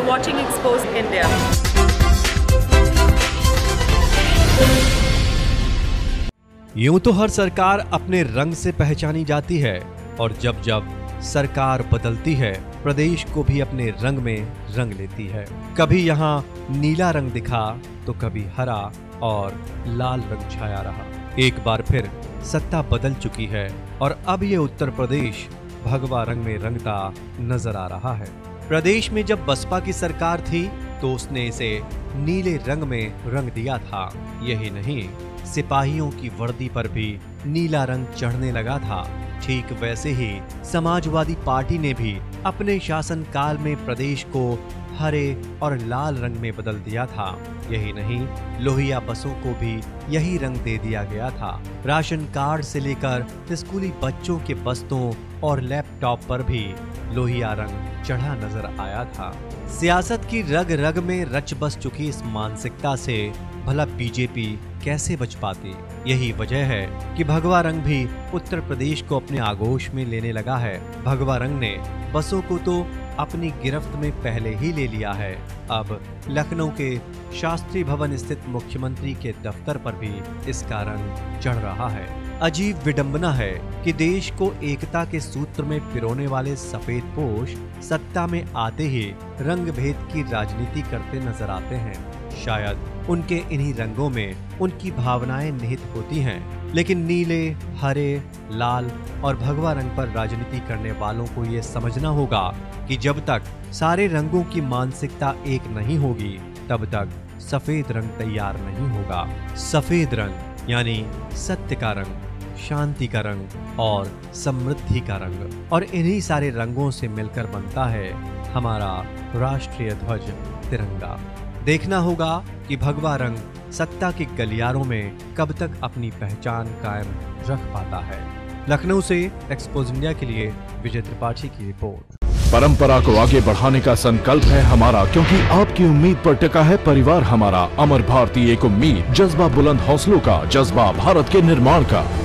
You're watching Exposed India. यूं तो हर सरकार अपने रंग से पहचानी जाती है और जब जब सरकार बदलती है प्रदेश को भी अपने रंग में रंग लेती है। कभी यहाँ नीला रंग दिखा तो कभी हरा और लाल रंग छाया रहा। एक बार फिर सत्ता बदल चुकी है और अब ये उत्तर प्रदेश भगवा रंग में रंगता नजर आ रहा है। प्रदेश में जब बसपा की सरकार थी तो उसने इसे नीले रंग में रंग दिया था। यही नहीं, सिपाहियों की वर्दी पर भी नीला रंग चढ़ने लगा था। ठीक वैसे ही समाजवादी पार्टी ने भी अपने शासनकाल में प्रदेश को हरे और लाल रंग में बदल दिया था। यही नहीं, लोहिया बसों को भी यही रंग दे दिया गया था। राशन कार्ड से लेकर स्कूली बच्चों के बस्तों और लैपटॉप पर भी लोहिया रंग चढ़ा नजर आया था। सियासत की रग रग में रच बस चुकी इस मानसिकता से भला बीजेपी कैसे बच पाती। यही वजह है कि भगवा रंग भी उत्तर प्रदेश को अपने आगोश में लेने लगा है। भगवा रंग ने बसों को तो अपनी गिरफ्त में पहले ही ले लिया है। अब लखनऊ के शास्त्री भवन स्थित मुख्यमंत्री के दफ्तर पर भी इसका रंग चढ़ रहा है। अजीब विडंबना है कि देश को एकता के सूत्र में पिरोने वाले सफेद पोश सत्ता में आते ही रंग भेद की राजनीति करते नजर आते हैं। शायद उनके इन्हीं रंगों में उनकी भावनाएं निहित होती हैं, लेकिन नीले, हरे, लाल और भगवा रंग पर राजनीति करने वालों को ये समझना होगा कि जब तक सारे रंगों की मानसिकता एक नहीं होगी तब तक सफेद रंग तैयार नहीं होगा। सफेद रंग यानी सत्य का रंग, शांति का रंग और समृद्धि का रंग, और इन्हीं सारे रंगों से मिलकर बनता है हमारा राष्ट्रीय ध्वज तिरंगा। देखना होगा कि भगवा रंग सत्ता के गलियारों में कब तक अपनी पहचान कायम रख पाता है। लखनऊ से एक्सपोज इंडिया के लिए विजय त्रिपाठी की रिपोर्ट। परंपरा को आगे बढ़ाने का संकल्प है हमारा, क्योंकि आपकी उम्मीद पर टिका है परिवार हमारा। अमर भारती एक उम्मीद, जज्बा बुलंद हौसलों का, जज्बा भारत के निर्माण का।